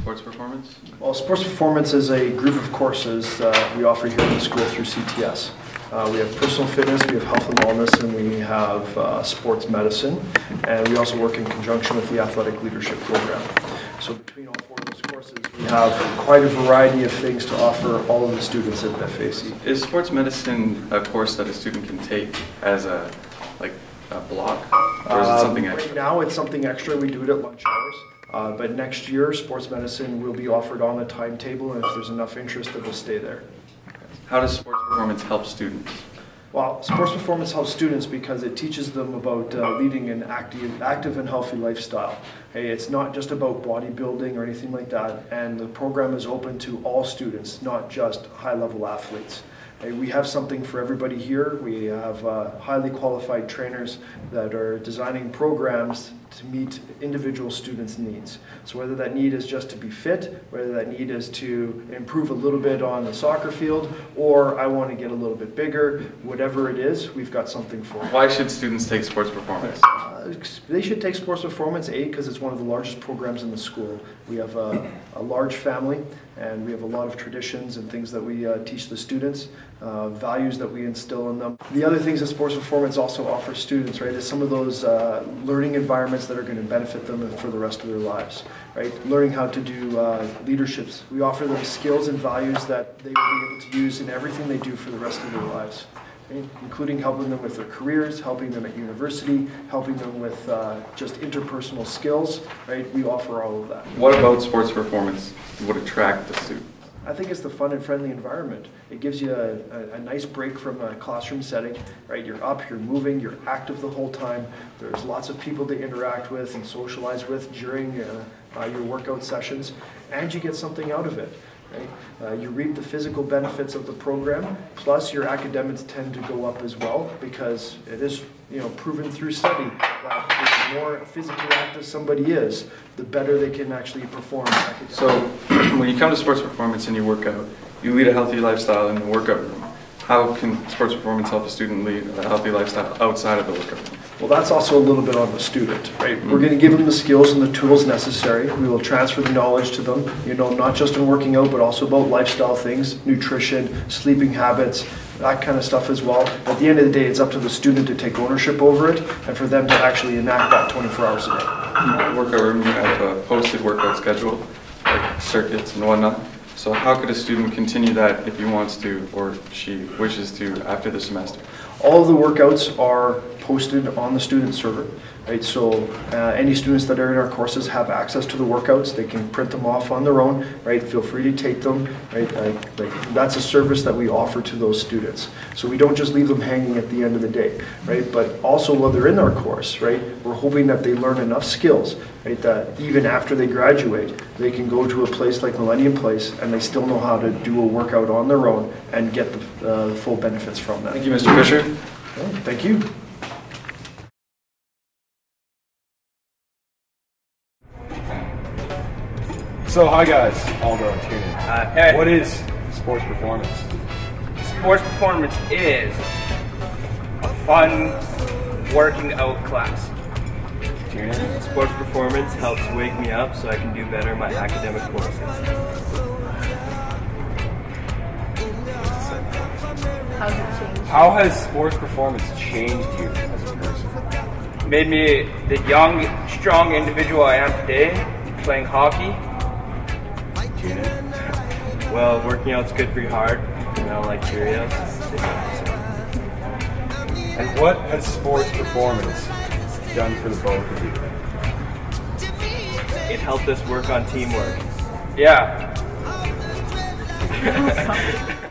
sports performance? Well, sports performance is a group of courses that we offer here in the school through CTS. We have personal fitness, we have health and wellness, and we have sports medicine. And we also work in conjunction with the athletic leadership program. So between all four of those courses, we have quite a variety of things to offer all of the students at Facey. Is sports medicine a course that a student can take as a block, or is it something extra? Right now, it's something extra. We do it at lunch hours. But next year, sports medicine will be offered on the timetable, and if there's enough interest, it will stay there. How does sports performance help students? Well, sports performance helps students because it teaches them about leading an active and healthy lifestyle. Hey, it's not just about bodybuilding or anything like that, and the program is open to all students, not just high-level athletes. Hey, we have something for everybody here. We have highly qualified trainers that are designing programs to meet individual students' needs. So whether that need is just to be fit, whether that need is to improve a little bit on the soccer field, or I want to get a little bit bigger, whatever it is, we've got something for them. Why should students take sports performance? They should take sports performance, because it's one of the largest programs in the school. We have a large family, and we have a lot of traditions and things that we teach the students, values that we instill in them. The other things that sports performance also offers students, right, is some of those learning environments that are going to benefit them for the rest of their lives, right? Learning how to do leaderships. We offer them skills and values that they will be able to use in everything they do for the rest of their lives. Right? Including helping them with their careers, helping them at university, helping them with just interpersonal skills, right? We offer all of that. What about sports performance would attract the student? I think it's the fun and friendly environment. It gives you a nice break from a classroom setting, right? You're up, you're moving, you're active the whole time. There's lots of people to interact with and socialize with during your workout sessions, and you get something out of it. Right? You reap the physical benefits of the program, plus your academics tend to go up as well, because it is proven through study that the more physically active somebody is, the better they can actually perform academically. So when you come to sports performance and you work out, you lead a healthy lifestyle in the workout room. How can sports performance help a student lead a healthy lifestyle outside of the workout room? Well, that's also a little bit on the student, right? We're going to give them the skills and the tools necessary. We will transfer the knowledge to them, not just in working out, but also about lifestyle things, nutrition, sleeping habits, that kind of stuff as well. At the end of the day, it's up to the student to take ownership over it and for them to actually enact that 24 hours a day. In the workout room, you have a posted workout schedule, like circuits and whatnot. So how could a student continue that if he wants to or she wishes to after the semester? All of the workouts are posted on the student server, right? So any students that are in our courses have access to the workouts. They can print them off on their own, right? Feel free to take them, right? That's a service that we offer to those students. So we don't just leave them hanging at the end of the day, right? But also while they're in our course, right, we're hoping that they learn enough skills, right, that even after they graduate, they can go to a place like Millennium Place and they still know how to do a workout on their own and get the full benefits from that. Thank you, Mr. Fisher. Okay, thank you. So hi guys, Aldo and Tiernan. Hey. What is sports performance? Sports performance is a fun working out class. Tiernan? Sports performance helps wake me up so I can do better in my academic courses. How has sports performance changed you as a person? Made me the young, strong individual I am today, playing hockey. Well, working out's good for your heart, and I don't like Cheerios. And what has sports performance done for the both of you? It helped us work on teamwork. Yeah.